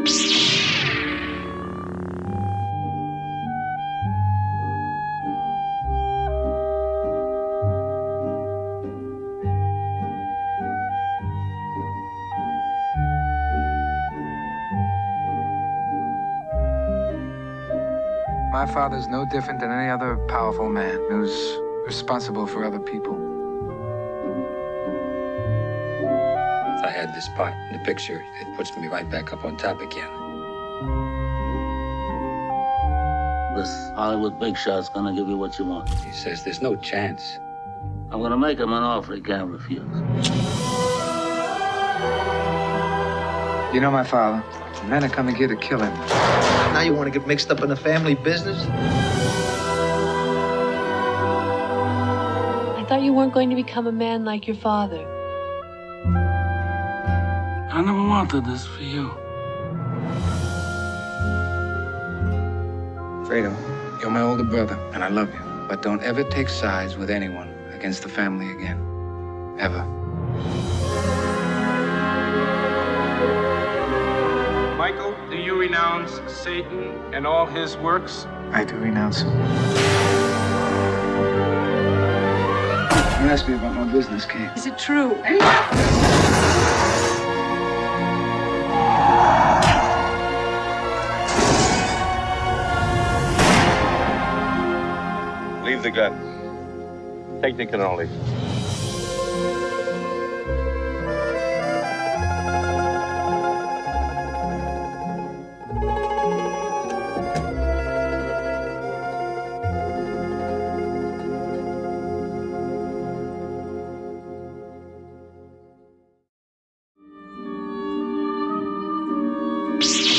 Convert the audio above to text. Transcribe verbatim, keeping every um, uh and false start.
My father's no different than any other powerful man who's responsible for other people. If I had this part in the picture, it puts me right back up on top again. This Hollywood big shot's gonna give you what you want. He says there's no chance. I'm gonna make him an offer he can't refuse. You know my father. The men are coming here to kill him. Now you want to get mixed up in the family business? I thought you weren't going to become a man like your father. I never wanted this for you. Fredo, you're my older brother, and I love you. But don't ever take sides with anyone against the family again. Ever. Michael, do you renounce Satan and all his works? I do renounce him. You asked me about my business, Kate. Is it true? Leave the gun. Take the cannoli. Psst.